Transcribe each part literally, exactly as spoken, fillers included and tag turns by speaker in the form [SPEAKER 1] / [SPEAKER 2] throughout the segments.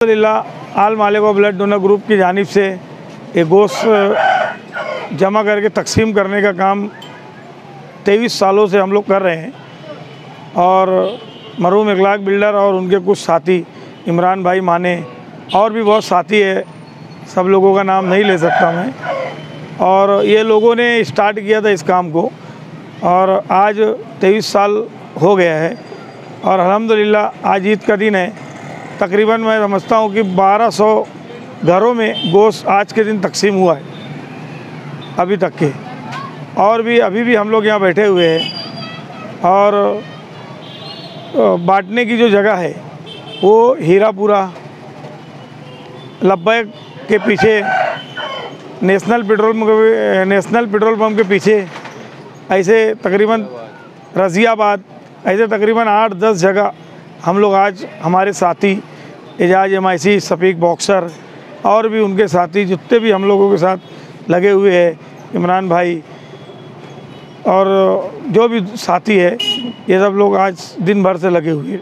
[SPEAKER 1] अल्हम्दुलिल्लाह all Malegaon blood donor group की जानिब से एक गोश्त जमा करके तकसीम करने का काम तेईस सालों से हम लोग कर रहे हैं। और मरहूम इखलाक बिल्डर और उनके कुछ साथी इमरान भाई माने और भी बहुत साथी है, सब लोगों का नाम नहीं ले सकता मैं। और ये लोगों ने स्टार्ट किया था इस काम को और आज तेईस साल हो गया है। और अल्हम्दुलिल्लाह आज ईद का दिन है। तकरीबन मैं समझता हूँ कि बारह सौ घरों में गोश्त आज के दिन तकसीम हुआ है अभी तक के। और भी अभी भी हम लोग यहाँ बैठे हुए हैं। और बांटने की जो जगह है वो हीरापुरा लब्बैक के पीछे national petrol national petrol pump के पीछे, ऐसे तकरीबन रज़ियाबाद, ऐसे तकरीबन आठ दस जगह हम लोग आज हमारे साथी Ejaz M I C Safiq boxer और भी उनके साथी जितने भी हम लोगों के साथ लगे हुए हैं, इमरान भाई और जो भी साथी है, ये सब लोग आज दिन भर से लगे हुए हैं।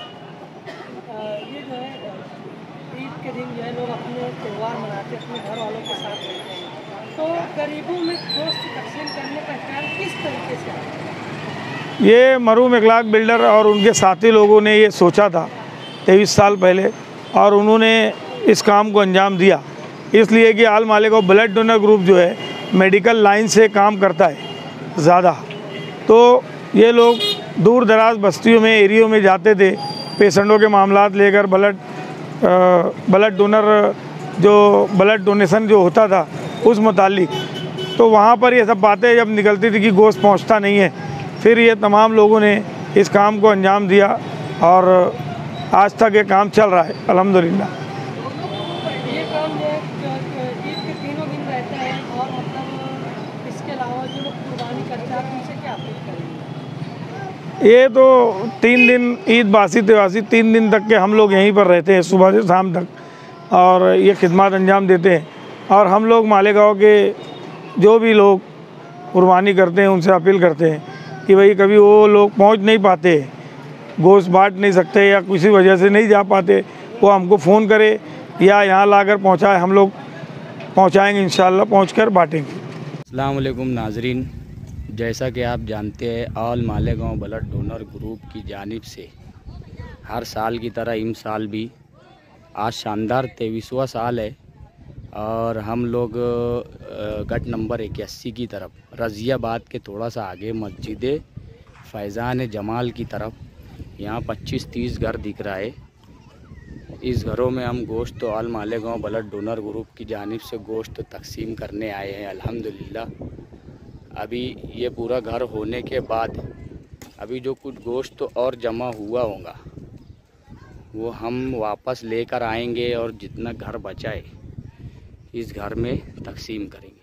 [SPEAKER 2] ये जो है ईद के दिन जो है लोग अपने त्यौहार मनाते हैं, अपने घर वालों के साथ रहते हैं, तो गरीबों में गोश्त तकसीम करने का ख्याल किस तरीके से आता है?
[SPEAKER 1] ये मरहूम इखलाक बिल्डर और उनके साथी लोगों ने ये सोचा था तेईस साल पहले और उन्होंने इस काम को अंजाम दिया, इसलिए कि all Malegaon blood donor group जो है मेडिकल लाइन से काम करता है ज़्यादा। तो ये लोग दूर दराज बस्तियों में एरियो में जाते थे पेशेंटों के मामलात लेकर, ब्लड ब्लड डोनर जो ब्लड डोनेशन जो होता था उस मुतालिक। तो वहाँ पर ये सब बातें जब निकलती थी कि गोश्त पहुँचता नहीं है, फिर ये तमाम लोगों ने इस काम को अंजाम दिया और आज तक ये काम चल रहा है अल्हम्दुलिल्लाह।
[SPEAKER 2] ये काम जो है ईद के तीनों दिन रहता है और मतलब इसके अलावा जो लोग कुर्बानी करते हैं, आप उनसे क्या अपील करेंगे?
[SPEAKER 1] ये तो तीन दिन ईद बासी त्योहासी तीन दिन तक के हम लोग यहीं पर रहते हैं सुबह से शाम तक और ये खिदमत अंजाम देते हैं। और हम लोग मालेगांव के जो भी लोग कुर्बानी करते हैं उनसे अपील करते हैं कि भाई कभी वो लोग पहुंच नहीं पाते, गोश्त बांट नहीं सकते या किसी वजह से नहीं जा पाते, वो हमको फ़ोन करे या यहाँ लाकर पहुँचाए, हम लोग पहुँचाएँगे, इंशाअल्लाह पहुँचकर बांटेंगे।
[SPEAKER 3] अस्सलाम वालेकुम नाजरीन, जैसा कि आप जानते हैं all Malegaon blood donor group की जानिब से हर साल की तरह इस साल भी आज शानदार तेईसवां साल है और हम लोग गट नंबर इक्यासी की तरफ रज़ियाबाद के थोड़ा सा आगे मस्जिद फैज़ान जमाल की तरफ यहाँ पच्चीस तीस घर दिख रहा है। इस घरों में हम गोश्त तो all Malegaon blood donor group की जानिब से गोश्त तकसीम करने आए हैं अल्हम्दुलिल्लाह। अभी ये पूरा घर होने के बाद अभी जो कुछ गोश्त तो और जमा हुआ होगा वो हम वापस लेकर आएंगे और जितना घर बचा है इस घर में तकसीम करेंगे।